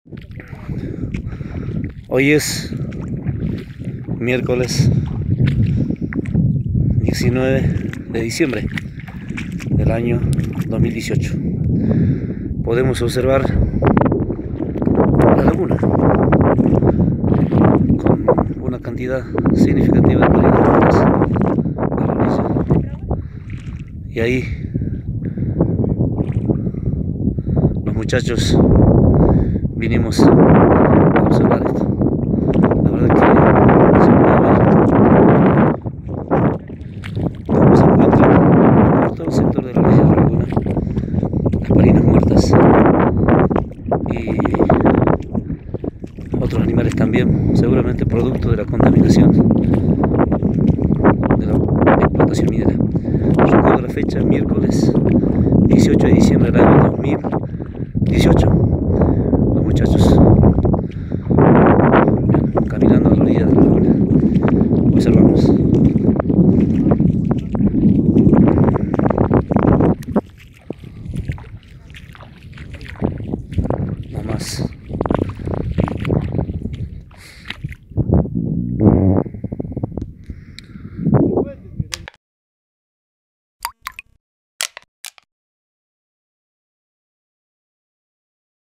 Hoy es miércoles 19 de diciembre del año 2018. Podemos observar la laguna con una cantidad significativa de marinas muertas a la orilla. Y ahí los muchachos vinimos a observar esto. La verdad que se puede ver cómo se encuentra por todo el sector de la orilla de la laguna las marinas muertas y otros animales también, seguramente producto de la contaminación de la explotación minera. Recuerdo la fecha, miércoles 18 de diciembre del año 2018. Los muchachos